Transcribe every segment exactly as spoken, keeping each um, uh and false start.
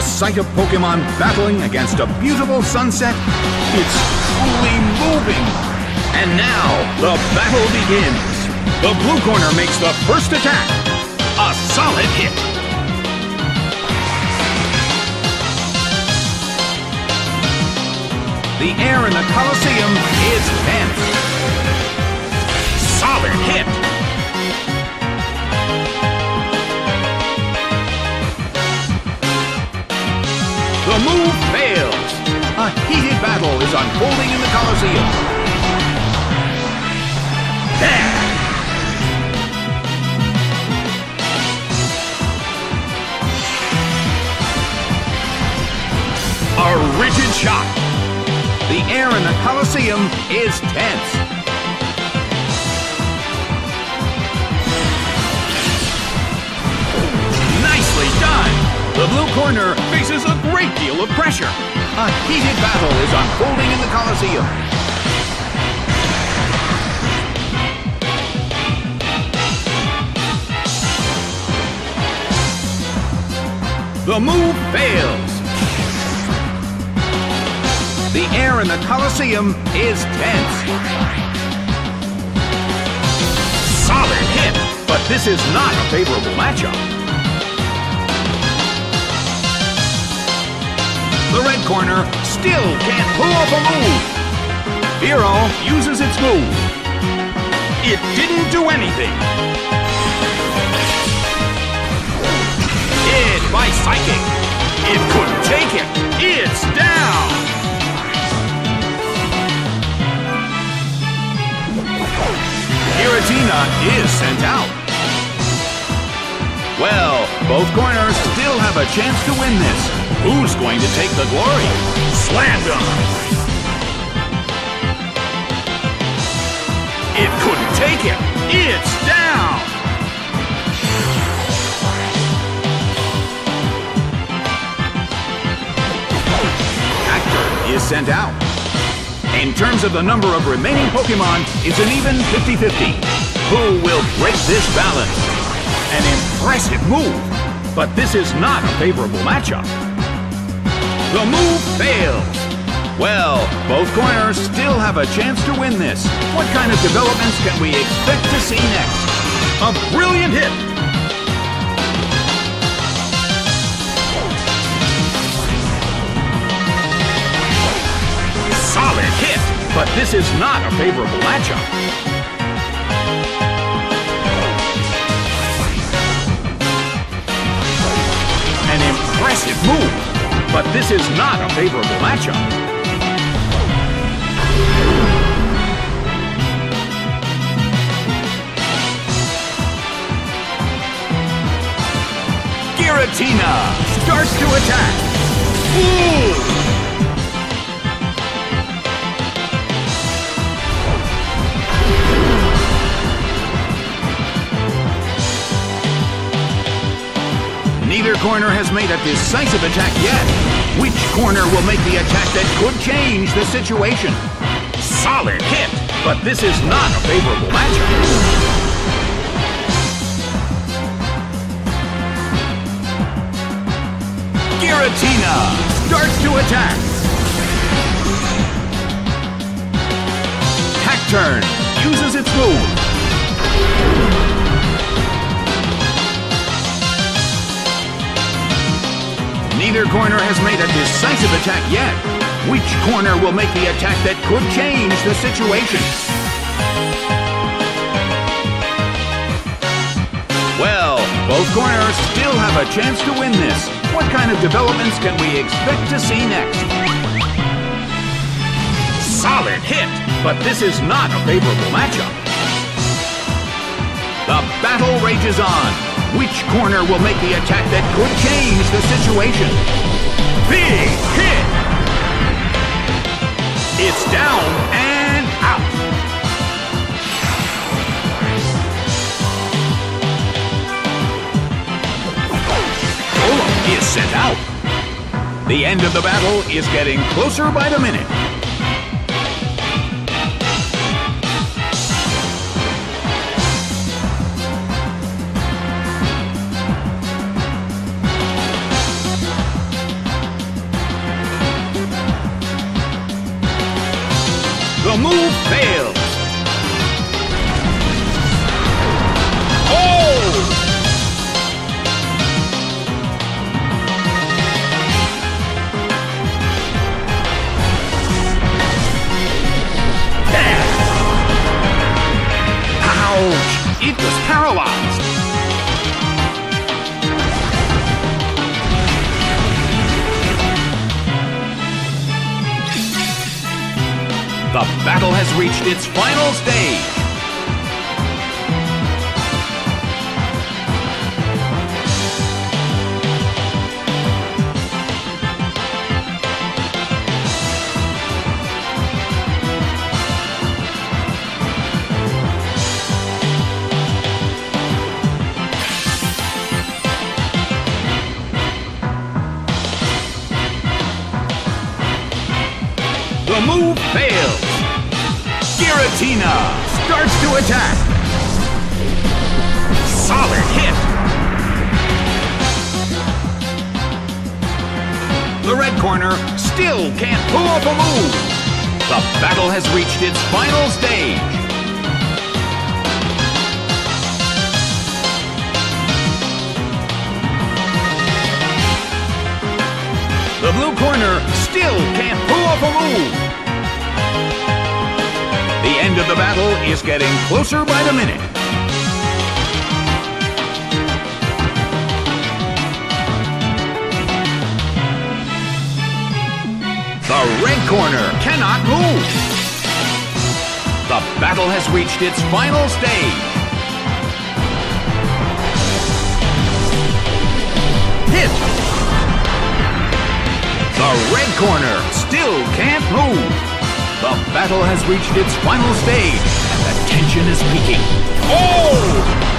sight of Pokemon battling against a beautiful sunset, it's truly moving. And now, the battle begins. The blue corner makes the first attack. A solid hit. The air in the Colosseum is tense. Solid hit. The move fails. A heated battle is unfolding in the Colosseum. There! A rigid shot. The air in the Colosseum is tense. Nicely done! The blue corner faces a great deal of pressure. A heated battle is unfolding in the Colosseum. The move fails. The air in the Colosseum is tense. Solid hit, but this is not a favorable matchup. The red corner still can't pull off a move. Fearow uses its move. It didn't do anything. Hit by Psychic. It couldn't take it. It's down. Giratina is sent out. Well, both corners still have a chance to win this. Who's going to take the glory? Slammed him! It couldn't take it! It's down! Actor is sent out. In terms of the number of remaining Pokemon, it's an even fifty fifty. Who will break this balance? An impressive move, but this is not a favorable matchup. The move fails. Well, both corners still have a chance to win this. What kind of developments can we expect to see next? A brilliant hit. Solid hit, but this is not a favorable matchup. An impressive move. But this is not a favorable matchup. Giratina starts to attack. Ooh! Neither corner has made a decisive attack yet. Which corner will make the attack that could change the situation? Solid hit, but this is not a favorable matchup. Giratina starts to attack. Hackturn uses its move. Neither corner has made a decisive attack yet. Which corner will make the attack that could change the situation? Well, both corners still have a chance to win this. What kind of developments can we expect to see next? Solid hit, but this is not a favorable matchup. The battle rages on. Which corner will make the attack that could change the situation? Big hit! It's down and out. Golem is sent out. The end of the battle is getting closer by the minute. has reached its final stage. The move fails. Giratina starts to attack. Solid hit. The red corner still can't pull off a move. The battle has reached its final stage. The blue corner still can't pull off a move. The end of the battle is getting closer by the minute. The red corner cannot move. The battle has reached its final stage. Hit! The red corner still can't move. The battle has reached its final stage, and the tension is peaking. Oh!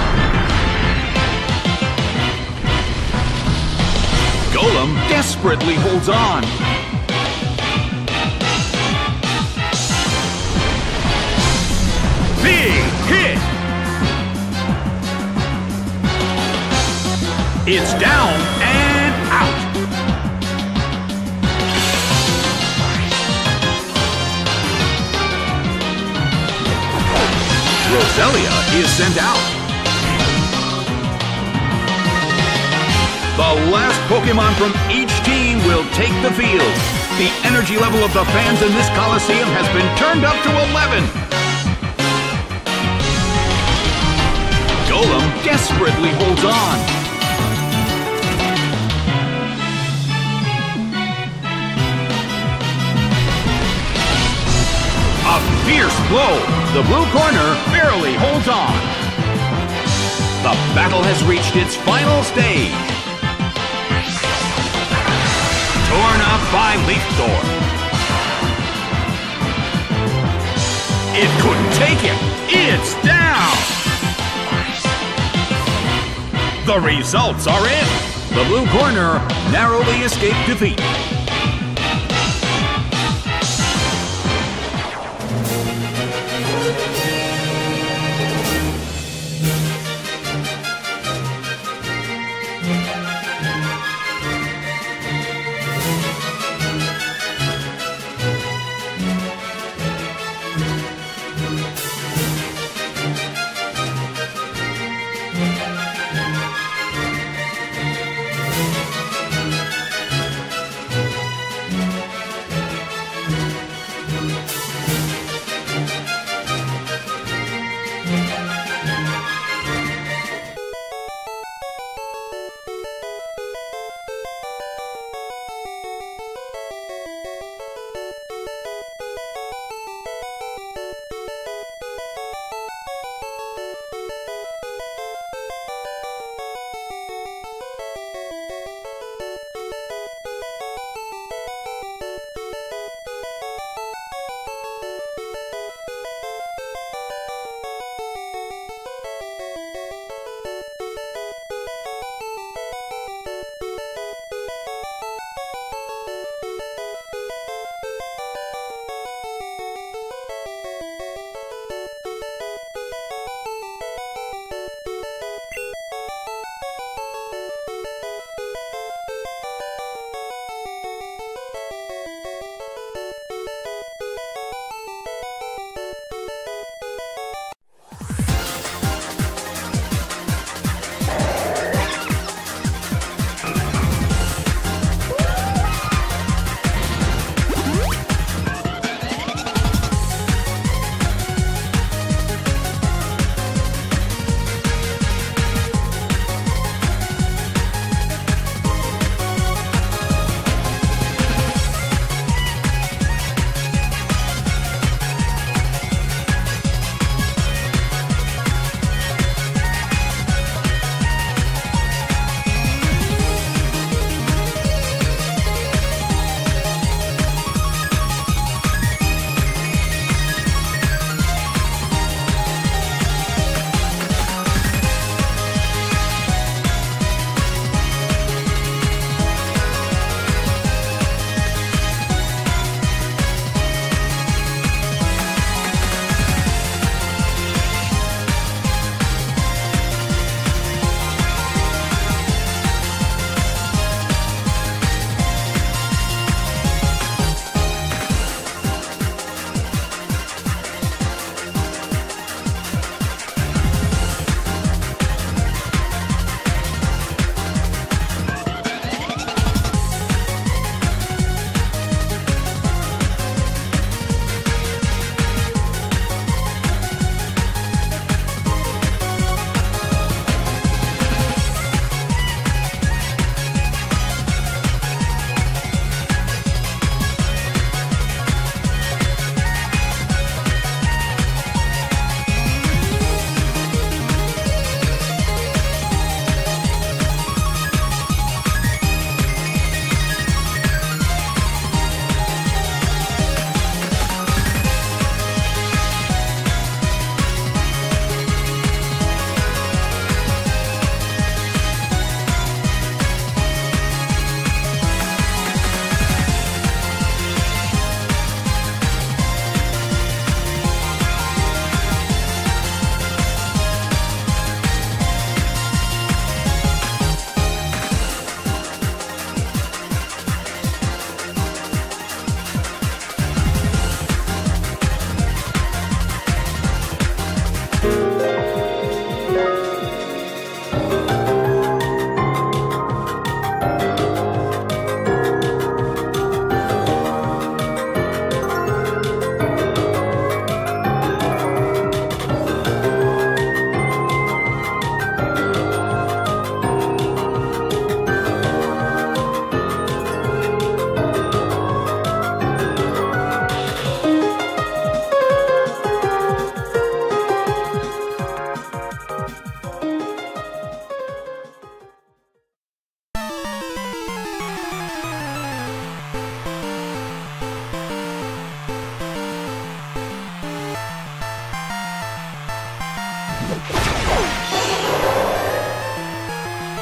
Golem desperately holds on. Big hit! It's down and out. Roselia is sent out. The last Pokemon from each team will take the field. The energy level of the fans in this Coliseum has been turned up to eleven. Golem desperately holds on. A fierce blow. The blue corner barely holds on. The battle has reached its final stage. Torn up by Leaf Door. It couldn't take him. It's down. The results are in. The blue corner narrowly escaped defeat.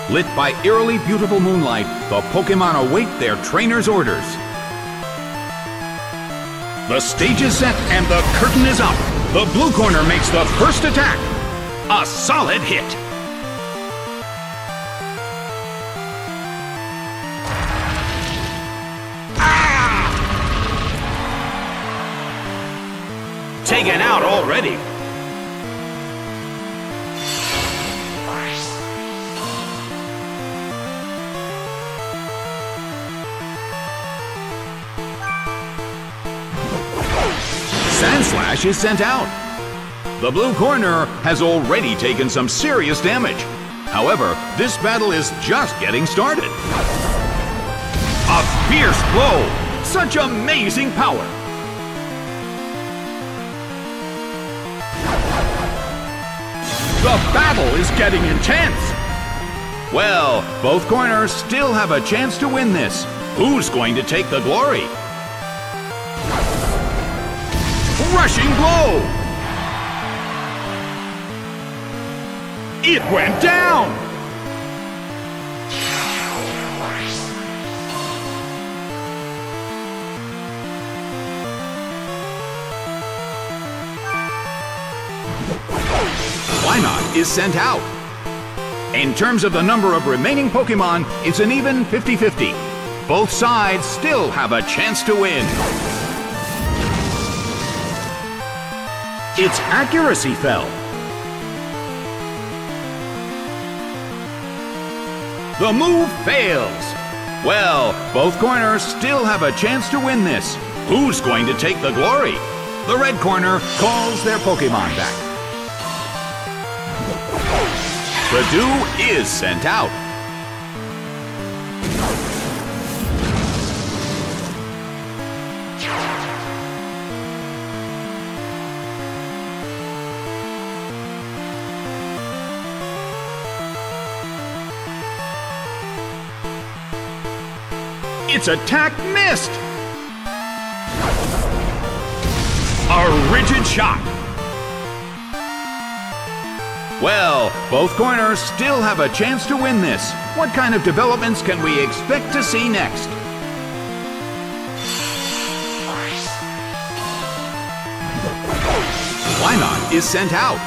Lit by eerily beautiful moonlight, the Pokémon await their trainer's orders. The stage is set and the curtain is up. The blue corner makes the first attack. A solid hit. Ah! Taken out already. Sandslash is sent out. The blue corner has already taken some serious damage. However, this battle is just getting started. A fierce blow! Such amazing power! The battle is getting intense! Well, both corners still have a chance to win this. Who's going to take the glory? Rushing blow! It went down! Wynot is sent out. In terms of the number of remaining Pokémon, it's an even fifty fifty. Both sides still have a chance to win. Its accuracy fell. The move fails. Well, both corners still have a chance to win this. Who's going to take the glory? The red corner calls their Pokémon back. Purdue is sent out. Its attack missed! A rigid shot! Well, both corners still have a chance to win this. What kind of developments can we expect to see next? Wynot is sent out.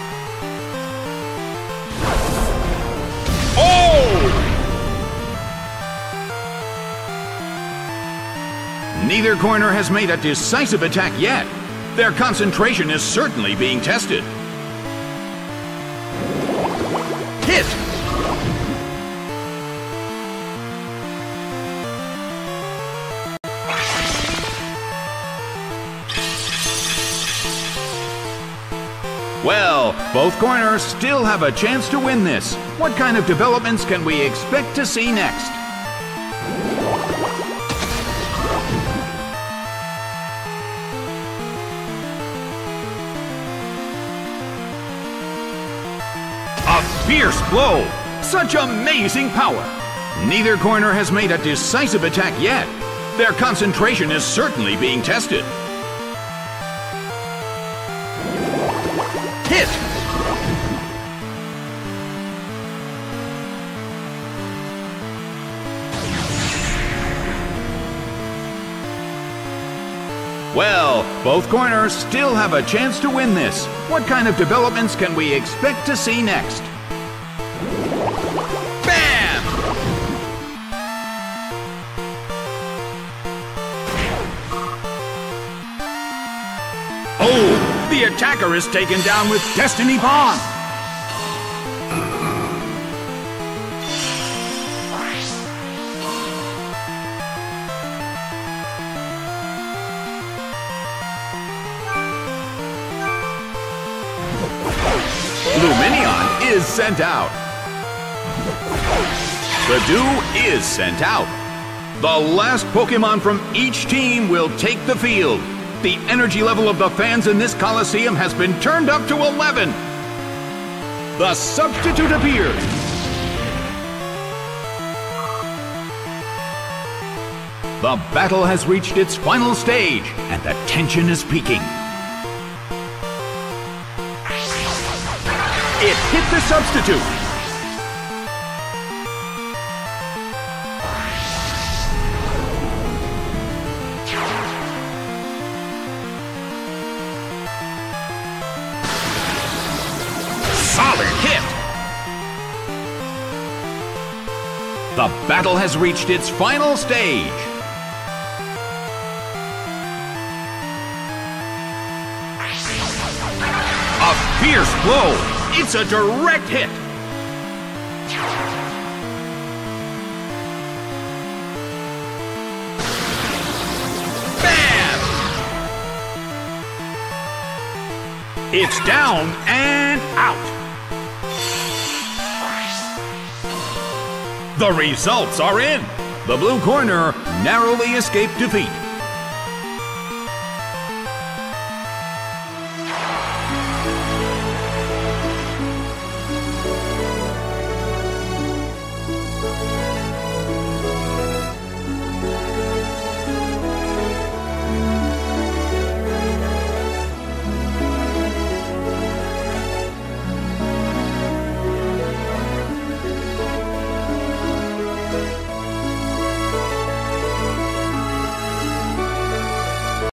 Oh! Neither corner has made a decisive attack yet. Their concentration is certainly being tested. Hit! Well, both corners still have a chance to win this. What kind of developments can we expect to see next? Fierce blow! Such amazing power! Neither corner has made a decisive attack yet. Their concentration is certainly being tested. Hit! Well, both corners still have a chance to win this. What kind of developments can we expect to see next? Bam! Oh, the attacker is taken down with Destiny Bond. Lumineon is sent out. Purdue is sent out. The last Pokémon from each team will take the field. The energy level of the fans in this Coliseum has been turned up to eleven. The substitute appears. The battle has reached its final stage, and the tension is peaking. It hit the substitute. The battle has reached its final stage. A fierce blow. It's a direct hit. Bam! It's down and out. The results are in. The blue corner narrowly escaped defeat.